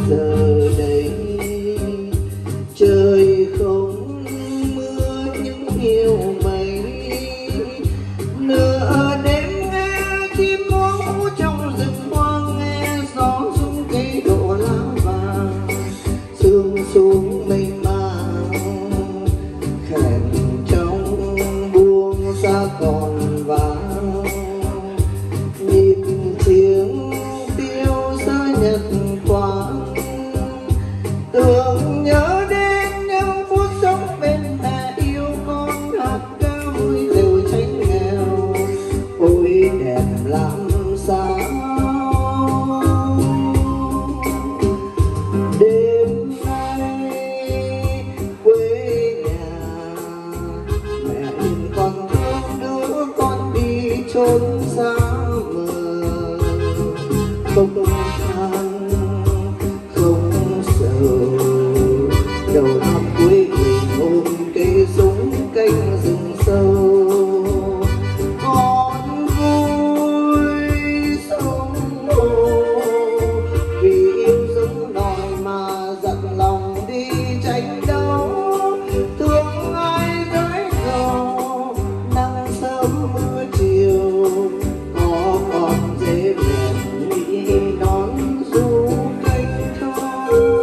giờ đây trời không mưa những nhiều mây, nửa đêm nghe chim hót trong rừng hoang, nghe gió rung cây đổ lá vàng, sương xuống mênh mang khèn trong buông xa còn vang, nhịp tiếng tiêu xa nhật thoáng, tưởng nhớ đến những phút sống bên mẹ yêu con, hạt ca vui đều tránh nghèo, ôi đẹp làm sao. Đêm nay quê nhà mẹ nhìn con thương đứa con đi chốn xa mờ, không than không sầu, đầu năm cuối mình ôm cây súng canh rừng sâu, con vui sống hồ vì yêu giống đòi mà giận lòng đi tranh đấu, thương ai gái gầu nắng sớm mưa chiều, có con dễ mẹ nghĩ đón du canh thơ.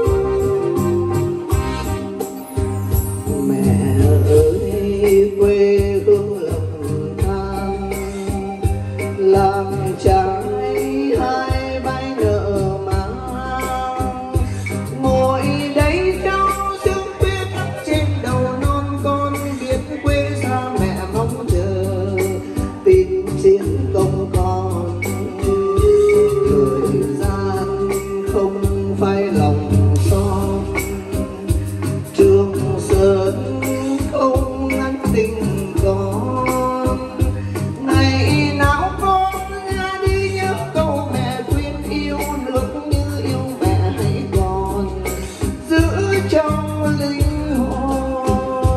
Mẹ ơi quê hương lầm than, làm trái hai bãi nợ mang, ngồi đây trong sương tuyết trên đầu non, con biết quê xa mẹ mong chờ tin chiến công con, thời gian không phải lòng son, trường sơn không ngăn tình con, ngày nào con ra đi nhớ câu mẹ khuyên yêu nước như yêu mẹ hãy còn giữ trong linh hồn.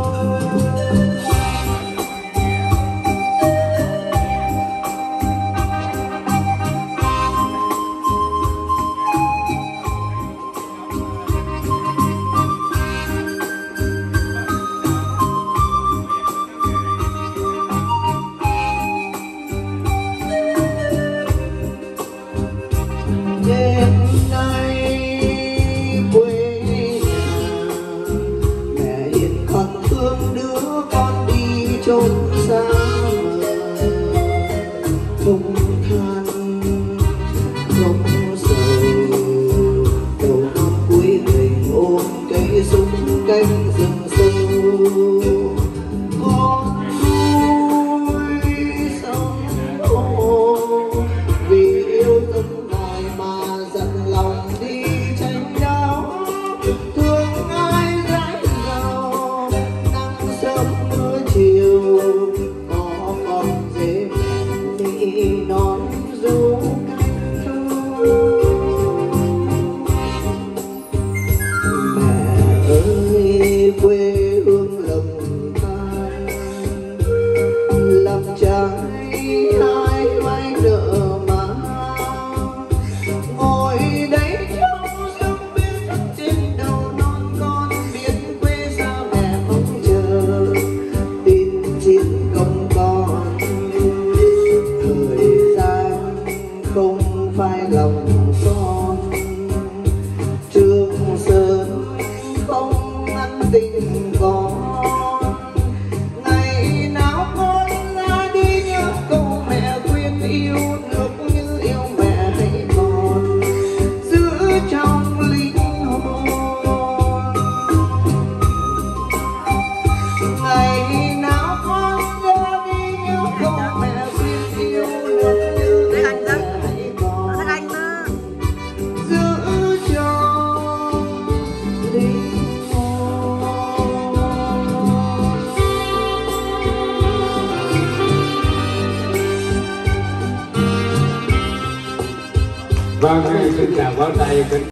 Đêm nay quê nhà mẹ hiền còn thương đứa con đi chốn xa mờ, không than không sầu, đầu năm cuối mình ôm cây súng canh rừng sâu, con vui sống ô vì yêu giống đòi mà giận lòng đi tranh đấu, thương ai gái giàu nắng sớm mưa chiều, có con dễ mẹ đi đón du canh thơ. Mẹ ơi quê hương lầm than, làm trái hai vai nợ mang, ngồi đây trong sương tuyết trên đầu non, con biết quê xa mẹ mong chờ tin chiến công con, thời gian không phải lòng son, trường sơn không ngăn tình con, ngày nào con ra đi nhớ câu mẹ khuyên yêu nước như yêu mẹ hãy còn giữ trong linh hồn. Ngày nào con ra đi nhớ câu mẹ khuyên yêu nước như mẹ hãy còn giữ trong linh hồn. Vâng, xin chào pháo tay.